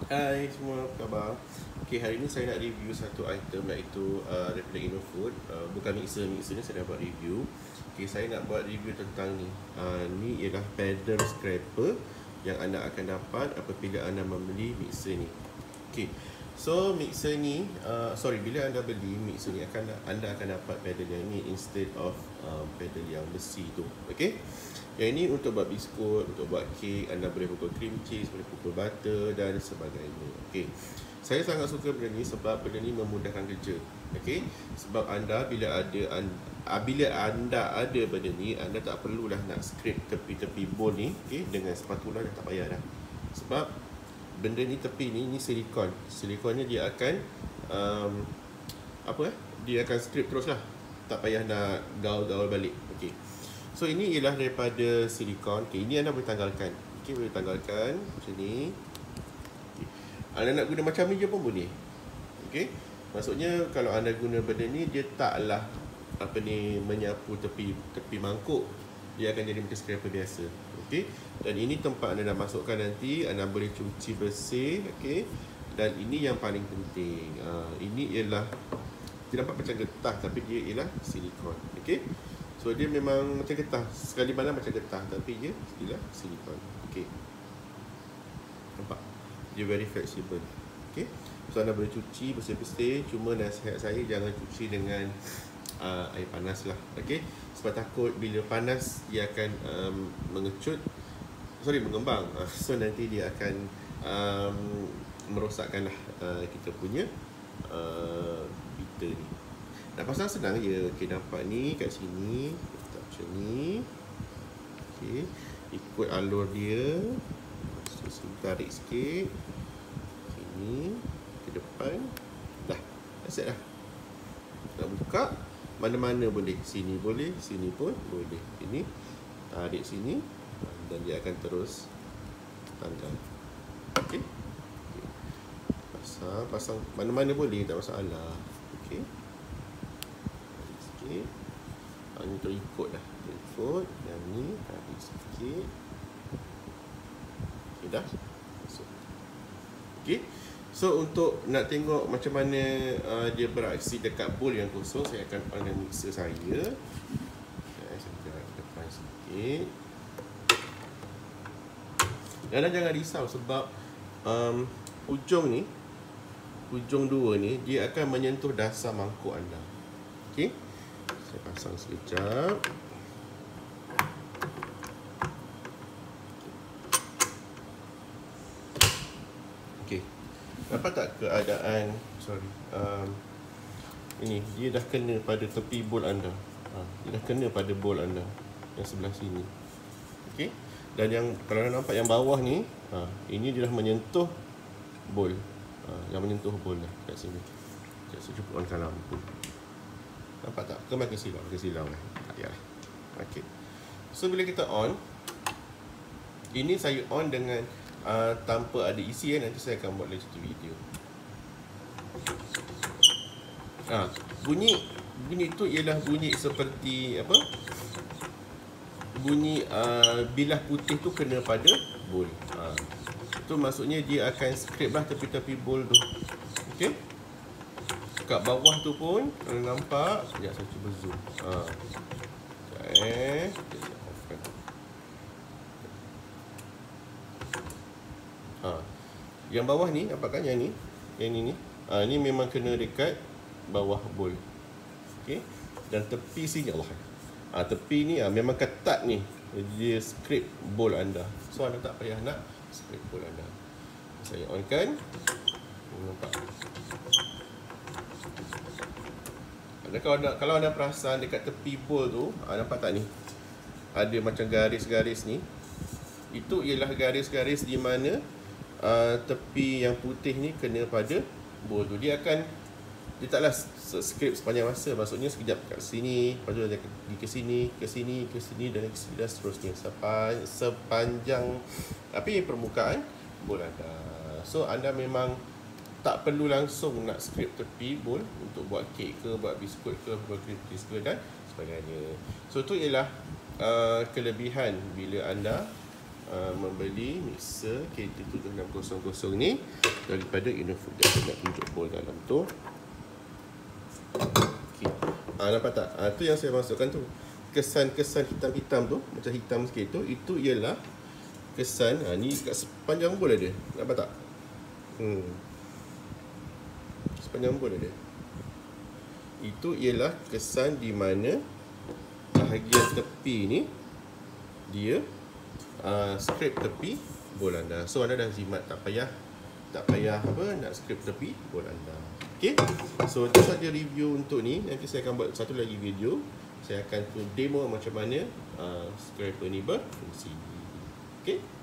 Hai semua, apa khabar? Okay, hari ni saya nak review satu item iaitu daripada Innofood. Bukan mixer ni saya dah buat review. Okay, saya nak buat review tentang ni. Ni ialah paddle scraper yang anda akan dapat apabila anda membeli mixer ni. Okay, so mixer ni, bila anda beli mixer ni anda akan dapat paddle yang ni instead of paddle yang besi tu. Okay, yang ini untuk buat biskut, untuk buat kek, anda boleh pukul cream cheese, boleh pukul butter dan sebagainya. Okey. Saya sangat suka benda ni sebab benda ni memudahkan kerja. Okey. Sebab anda bila anda ada benda ni, anda tak perlulah nak scrape tepi-tepi bowl ni, okey, dengan spatula dah tak payah dah. Sebab benda ni tepi ni silikon. Silikonnya dia akan dia akan scrape teruslah. Tak payah nak gaul-gaul balik. Okey. So ini ialah daripada silikon. Okay, ini anda boleh tanggalkan. Okay, boleh tanggalkan macam ni. Okay. Anda nak guna macam ni je pun boleh. Okay, maksudnya kalau anda guna benda ni, dia taklah menyapu tepi mangkuk. Dia akan jadi macam scraper biasa. Okay, dan ini tempat anda nak masukkan nanti. Anda boleh cuci bersih. Okay, dan ini yang paling penting. Ini ialah tidak nampak macam getah, tapi dia ialah silikon. Okay, so dia memang macam getah. Sekali malam macam getah, tapi dia ialah silikon. Okay, nampak? Dia very flexible. Okay, so anda boleh cuci bersih-bersih. Cuma nasihat saya, jangan cuci dengan air panas lah. Okay, sebab takut bila panas dia akan mengembang. So nanti dia akan merosakkan lah kita punya beater ni. Nak pasang senang je. Okay, nampak ni kat sini, letak macam ni. Okay, ikut alur dia. So, tarik sikit sini ke depan. Dah, set dah. Nak buka mana-mana boleh. Sini boleh, sini pun boleh. Ini tarik sini dan dia akan terus tanggal. Okay, pasang mana-mana boleh, tak masalah. Okay, sikit. Ini terikut dah. Terikut. Yang ni tarik sikit. Okay, dah masuk. Okay, so untuk nak tengok macam mana dia beraksi dekat bowl yang kosong, saya akan on mixer saya. Okay, saya gerak ke depan sikit. Dan jangan risau sebab ujung dua ni dia akan menyentuh dasar mangkuk anda. Okey, saya pasang sekejap. Okey, nampak tak keadaan? Ini dia dah kena pada tepi bowl anda. Dia dah kena pada bowl anda yang sebelah sini. Okey, dan yang kalau anda nampak yang bawah ni, ini dia dah menyentuh bowl. Yang menyentuh bowl dah kat sini. Saya cuba onkan lampu. Nampak tak? Kembali ke silau lah. Ya. Okey. So bila kita on, ini saya on dengan tanpa ada isi. Nanti saya akan buat lagi satu video. Bunyi itu ialah bunyi seperti apa? Bunyi bilah putih tu kena pada bowl. Itu maksudnya dia akan scrape lah tepi-tepi bowl tu. Okey. Kat bawah tu pun kalau nampak, sekejap saya cuba zoom. Yang bawah ni, nampak kan yang ni? Yang ni ni. Ni memang kena dekat bawah bowl. Okey. Dan tepi sini Allah. Tepi ni memang ketat ni. Dia scrape bowl anda. So anda tak payah nak scrape bowl anda. Saya on kan. Nampak. Kalau anda perasan dekat tepi bowl tu, nampak tak ni? Ada macam garis-garis ni. Itu ialah garis-garis di mana tepi yang putih ni kena pada bowl tu. Dia taklah scrape sepanjang masa. Maksudnya sekejap kat sini, lepas tu dia pergi ke sini dan seterusnya sepanjang permukaan bowl anda. So anda memang tak perlu langsung nak scrape tepi bowl untuk buat kek ke, buat biskut ke, buat cream cheese ke dan sebagainya. So tu ialah kelebihan bila anda membeli mixer KT7600 ni daripada Innofood. Dia nak tunjuk bol dalam tu. Okay. Nampak tak? Tu yang saya masukkan tu. Kesan-kesan hitam-hitam tu, macam hitam sikit tu, itu ialah kesan. Ni kat sepanjang bol ada. Nampak tak? Sepanjang bol ada. Itu ialah kesan di mana bahagian tepi ni dia scrape tepi bol anda. So anda dah jimat, tak payah nak scrape tepi bol anda. Okay, so itu saja review untuk ni. Nanti saya akan buat satu lagi video. Saya akan demo macam mana scraper ni berfungsi. Okay.